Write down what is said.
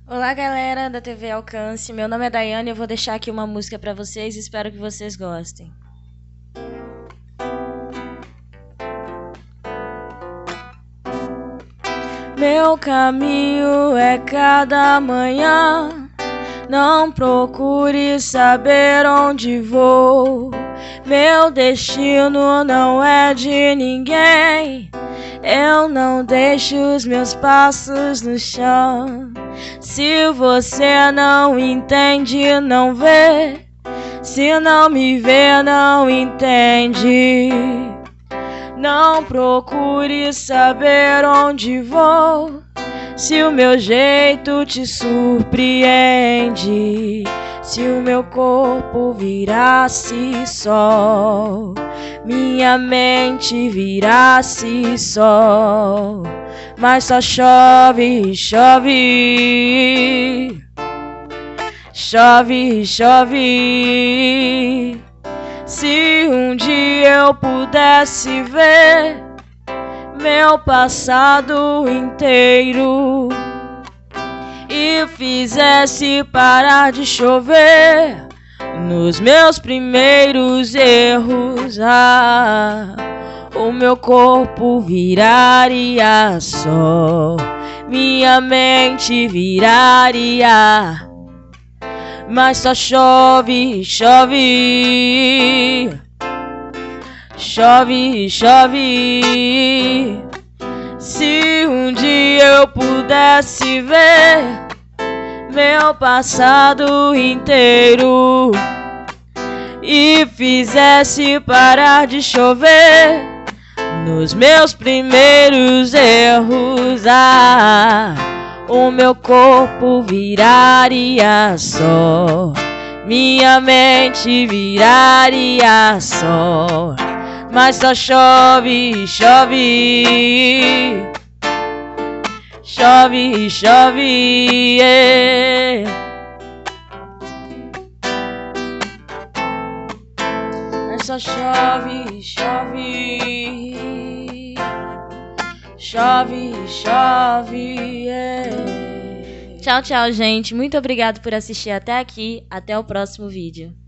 Olá, galera da TV Alcance. Meu nome é Daiane e eu vou deixar aqui uma música pra vocês e espero que vocês gostem. Meu caminho é cada manhã, não procure saber onde vou. Meu destino não é de ninguém, eu não deixo os meus passos no chão. Se você não entende, não vê. Se não me vê, não entende. Não procure saber onde vou, se o meu jeito te surpreende. Se o meu corpo virasse sol, minha mente virasse sol, mas só chove, chove, chove, chove. Se um dia eu pudesse ver meu passado inteiro e fizesse parar de chover nos meus primeiros erros, o meu corpo viraria sol, minha mente viraria, mas só chove, chove, chove, chove. Se um dia eu pudesse ver meu passado inteiro e fizesse parar de chover nos meus primeiros erros, o meu corpo viraria sol, minha mente viraria sol, mas só chove, chove, chove, chove, yeah. Mas só chove, chove, chove, chove, yeah. Tchau, tchau, gente. Muito obrigado por assistir até aqui. Até o próximo vídeo.